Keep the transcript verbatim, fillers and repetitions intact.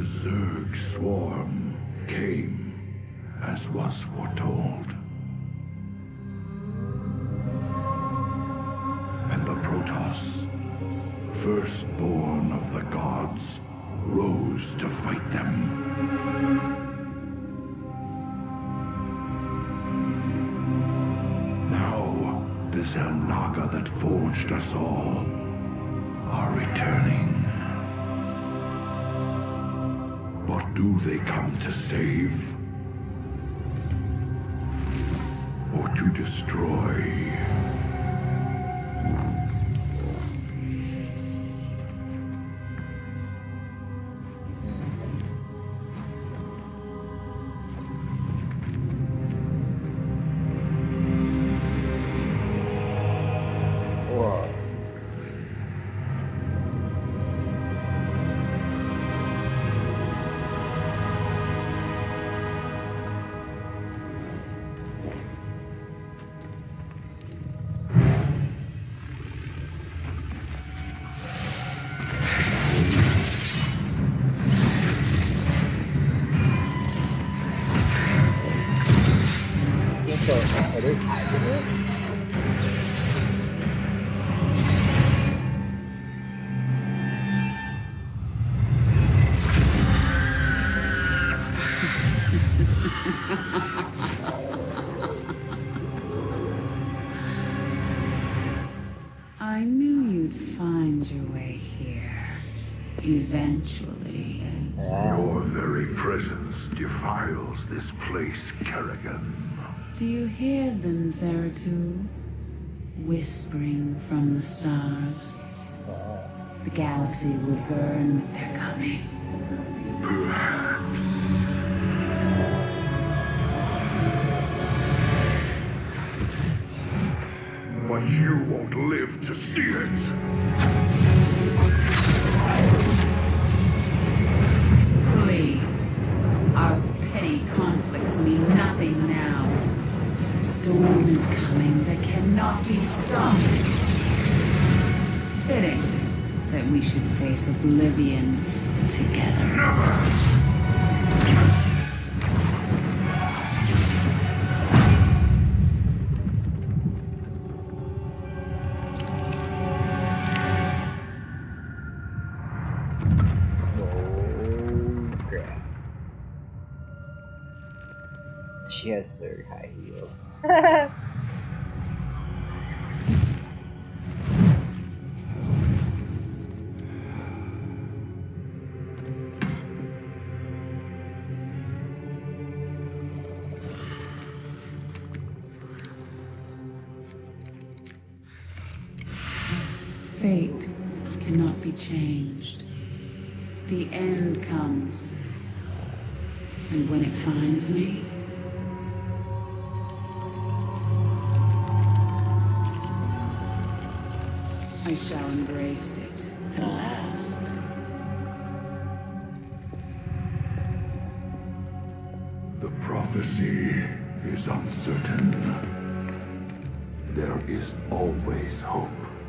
Zerg swarm came as was foretold. And the Protoss, firstborn of the gods, rose to fight them. Now, the X E L Naga that forged us all are returning. But do they come to save? Or to destroy? I knew you'd find your way here, eventually. Your very presence defiles this place, Kerrigan. Do you hear them, Zeratul? Whispering from the stars. The galaxy will burn with their coming. Perhaps. But you won't live to see it. Please. Our petty conflicts mean nothing now. The storm is coming that cannot be stopped. Fitting that we should face oblivion together. Never! Just very high heels. Fate cannot be changed. The end comes. And when it finds me, I shall embrace it at last. The prophecy is uncertain. There is always hope.